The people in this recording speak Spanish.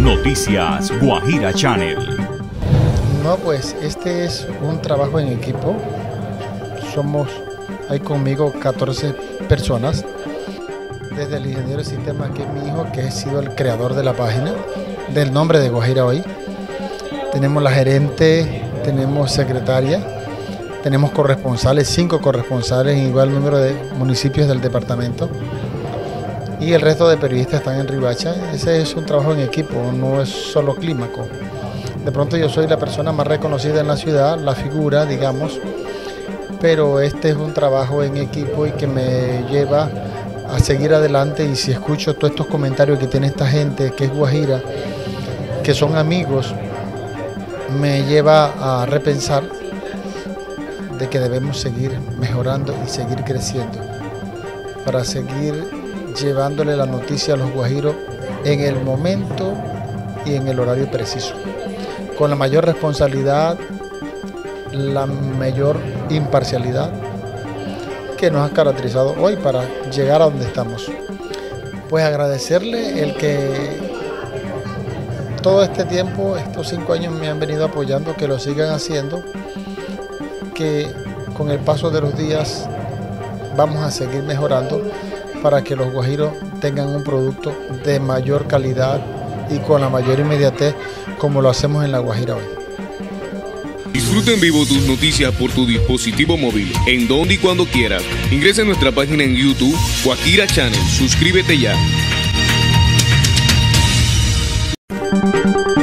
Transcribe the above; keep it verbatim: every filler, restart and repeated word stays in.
Noticias Guajira Channel. No, pues este es un trabajo en equipo. Somos, hay conmigo catorce personas. Desde el ingeniero de sistema, que es mi hijo, que ha sido el creador de la página, del nombre de Guajira Hoy. Tenemos la gerente, tenemos secretaria, tenemos corresponsales, cinco corresponsales en igual número de municipios del departamento. Y el resto de periodistas están en Riohacha. Ese es un trabajo en equipo, no es solo Clímaco. De pronto yo soy la persona más reconocida en la ciudad, la figura, digamos, pero este es un trabajo en equipo y que me lleva a seguir adelante. Y si escucho todos estos comentarios que tiene esta gente, que es Guajira, que son amigos, me lleva a repensar de que debemos seguir mejorando y seguir creciendo para seguir llevándole la noticia a los guajiros en el momento y en el horario preciso, con la mayor responsabilidad, la mayor imparcialidad que nos ha caracterizado hoy para llegar a donde estamos. Pues agradecerle el que todo este tiempo, estos cinco años me han venido apoyando, que lo sigan haciendo, que con el paso de los días vamos a seguir mejorando para que los guajiros tengan un producto de mayor calidad y con la mayor inmediatez, como lo hacemos en La Guajira Hoy. Disfruta en vivo tus noticias por tu dispositivo móvil, en donde y cuando quieras. Ingresa en nuestra página en YouTube, Guajira Channel. Suscríbete ya.